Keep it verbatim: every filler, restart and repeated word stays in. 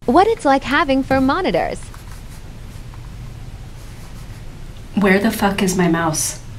what it's like having four monitors. Where the fuck is my mouse?